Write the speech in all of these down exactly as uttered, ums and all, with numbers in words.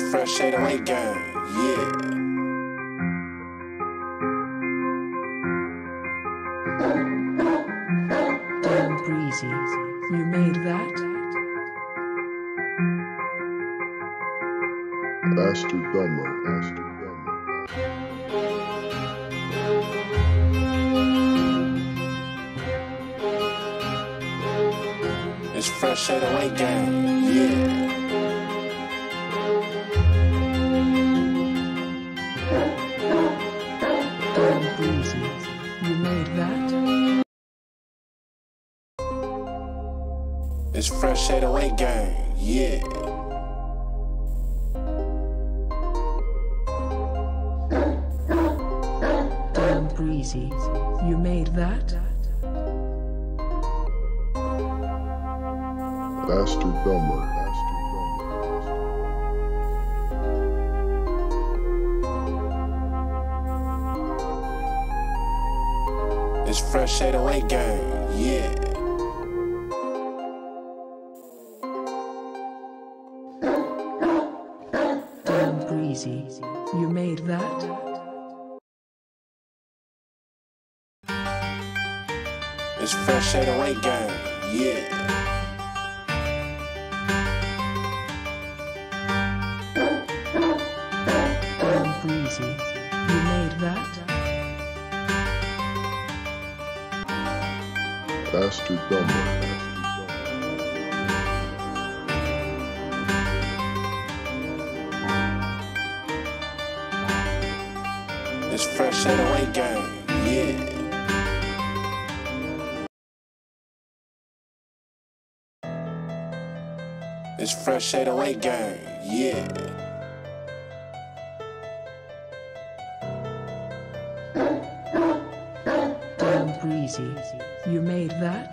Fresh eight oh eight gang, yeah. Damn breezy, you made that? Aster Dummer, Aster Dummer. It's Fresh eight oh eight gang, yeah. Damn breezy, you made that? It's Fresh eight oh eight gang, yeah. Damn breezy, you made that? Aster Dummer, Aster Dummer. It's Fresh eight oh eight gang, yeah. Damn breezy, you made that? It's Fresh eight oh eight gang, yeah. Damn breezy, you made that? Aster Dummer, Aster Dummer. It's Fresh eight oh eight gang, yeah. It's Fresh eight oh eight gang, yeah. Damn breezy, you made that?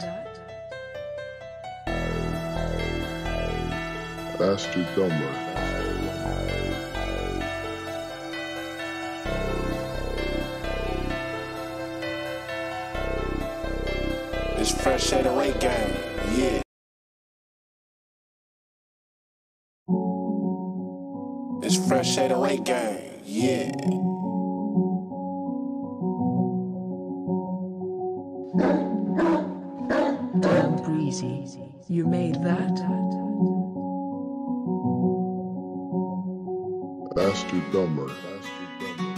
Aster Dummer, Aster Dummer. It's Fresh eight oh eight gang, yeah. It's Fresh eight oh eight gang, yeah. Damn breezy, you made that? Aster Dummer, Aster Dummer.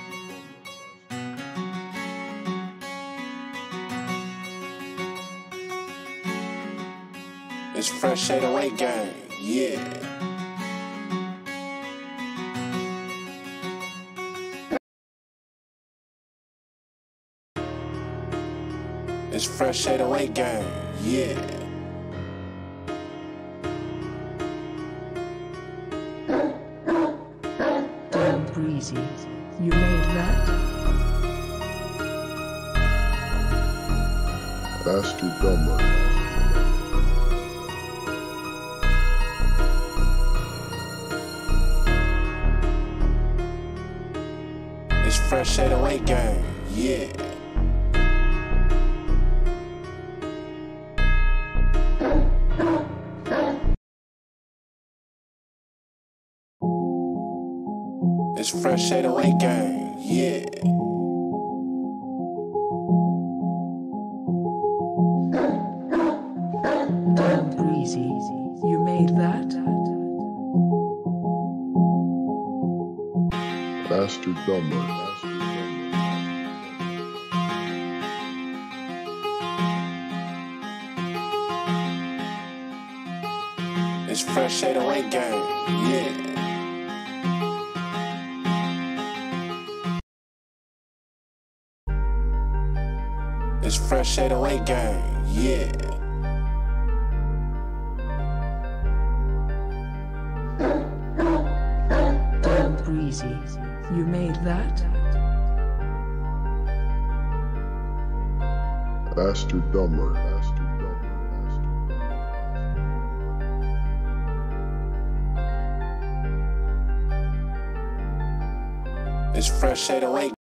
It's Fresh eight oh eight gang, yeah. It's Fresh eight oh eight gang, yeah. Damn breezy, you made that? Aster Dummer. It's Fresh eight oh eight gang, yeah. It's Fresh eight oh eight gang, yeah. Damn breezy, you made that? Aster Dummer, Aster Dummer. It's Fresh eight oh eight gang, yeah. It's Fresh eight oh eight gang, yeah. Damn breezy, you made that? Aster Dummer, Aster Dummer, Aster Dummer. It's Fresh eight oh eight.